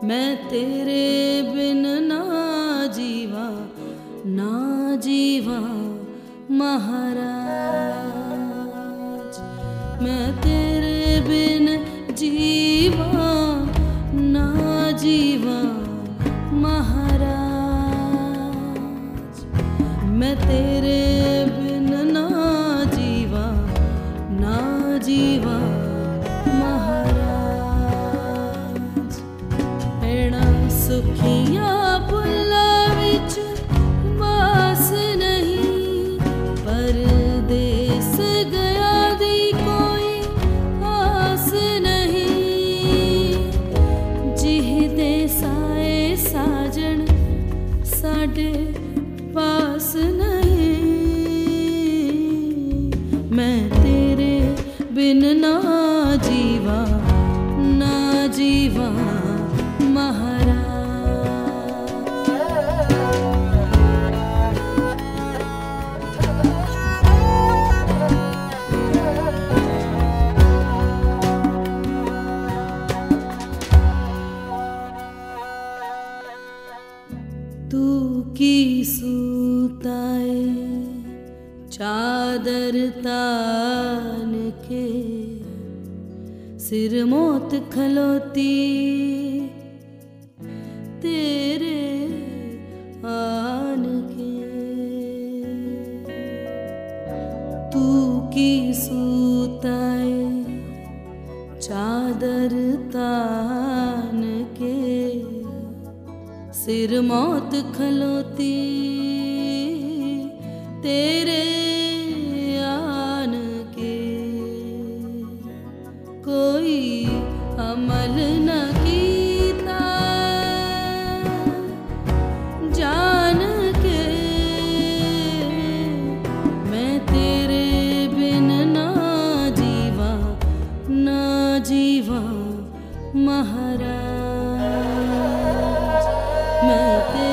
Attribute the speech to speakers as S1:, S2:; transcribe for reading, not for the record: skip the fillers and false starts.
S1: मैं तेरे बिन ना जीवा, ना जीवा महाराज। मैं तेरे बिन जीवा, ना जीवा महाराज। मैं तेरे बिन ना जीवा, ना जीवा महाराज। एड़ा सुखिया बुला विच वास नहीं, परदेस गया दी कोई आस नहीं। जिह दे साए साजन साडे पास नहीं। मैं तेरे बिन ना जीवा, ना जीवा महाराज। तू की सूताए चादर तान के, सिर मौत खलोती तेरे आन के। तू की सूताए चादर तान के, सिर मौत खलोती तेरे आन के। कोई अमल न कीता जान के, मैं तेरे बिन ना जीवा, ना जीवा महाराज। मैं